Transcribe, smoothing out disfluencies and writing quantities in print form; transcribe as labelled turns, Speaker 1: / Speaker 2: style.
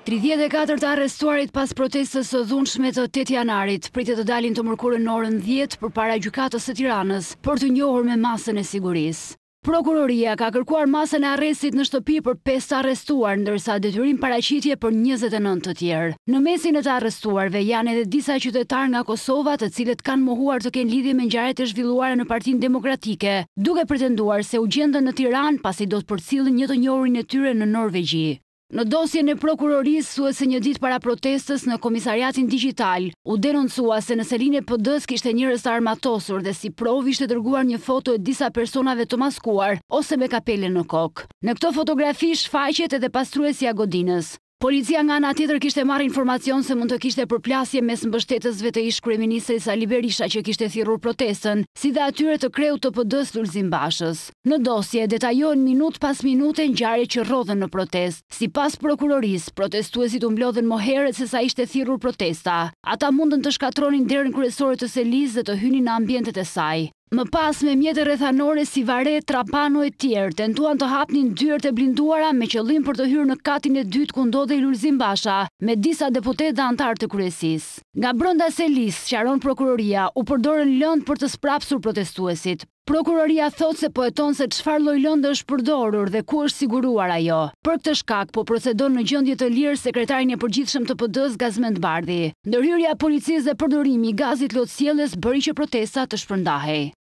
Speaker 1: 34 të arrestuarit pas protestës së dhunshme të 8 janarit pritet të dalin të mërkurën në orën 10 përpara gjykatës së Tiranës për të njohur me masën e sigurisë. Prokuroria ka kërkuar masën e arrestit në shtëpi për 5 të arrestuar, ndërsa detyrim paraqitje për 29 të tjerë. Në mesin e të arrestuarve janë edhe disa qytetarë nga Kosova, të cilët kanë mohuar të kenë lidhje me ngjarjet e zhvilluara në Partinë Demokratike, duke pretenduar se u gjendën në Tiranë pasi do të përcjellin një të njohurin e tyre në Norvegji. Në dosjen e prokurorisë thuhet se një ditë para protestës në Komisariatin Digjital u denoncua se në selinë e PD-s kishte njerëz të armatosur dhe si provë ishte dërguar një foto e disa personave të maskuar ose me kapele në kokë. Në këto fotografi shfaqet edhe pastruesja Godinës. Policia nga ana tjetër kishte marrë informacion se mund të kishte përplasje mes mbështetësve të ish kryeministrit Sali Berisha që kishte thirrur protestën, si dhe atyre të kreut të PD-s Lulzim Bashës. Në dosje detajohen minut pas minute ngjarjet që rrodhen në protestë. Sipas prokurorisë, protestuesit u mblodhen më herët se sa ishte thirrur protesta. Ata mundën të shkatronin derën kryesore të Selisë dhe të hynin në ambientet e saj. Më pas me mjete rrethanore si Vare, Trapano e tjerë tentuan të hapnin dyert e blinduara me qëllim për të hyrë në katin e dytë ku ndodhej Lulzim Basha me disa deputetë dhe anëtar të kryesisë. Nga brenda Selisë, sqaron prokuroria, u përdorën lëndë për të sprapsur protestuesit. Prokuroria thot se po heton se çfarë lloj lëndë është përdorur dhe ku është siguruar ajo. Për këtë shkak po procedon në gjendje të lirë sekretarin e përgjithshëm të PD-s Gazmend Bardhi. Ndërhyrja e policisë dhe përdorimi i gazit lotësjellës bëri që protesta të shpërndahej.